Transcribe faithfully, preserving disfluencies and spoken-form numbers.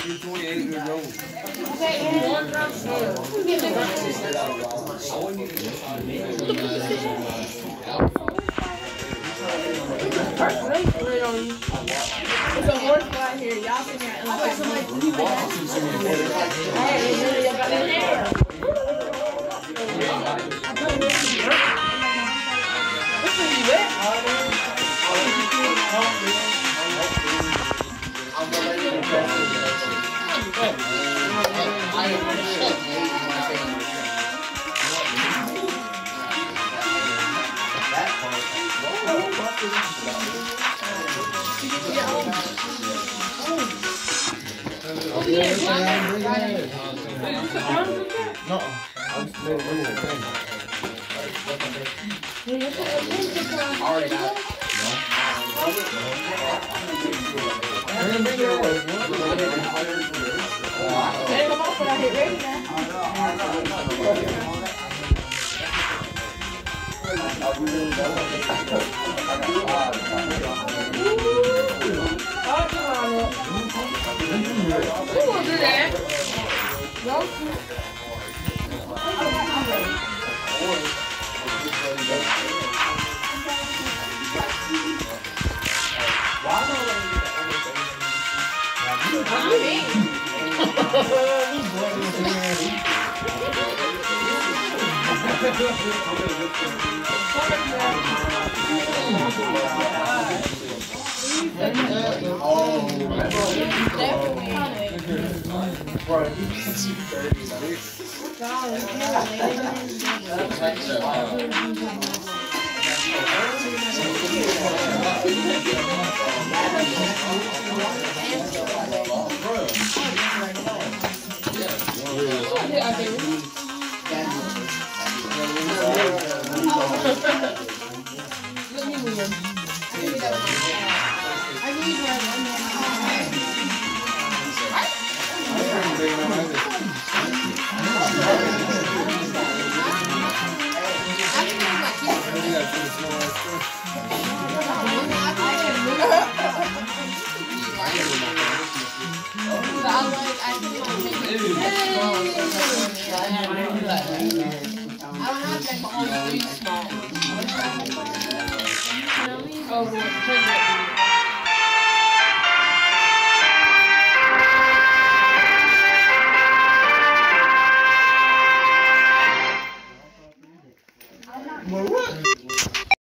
You're twenty-eight years old. It's a horse fly here. Y'all can hear it. Like somebody you went Hey, y'all got in there. This is wet. No, I'm just letting you Already got Hey, come on, but I hit ready now. Who will do that? No. Oh,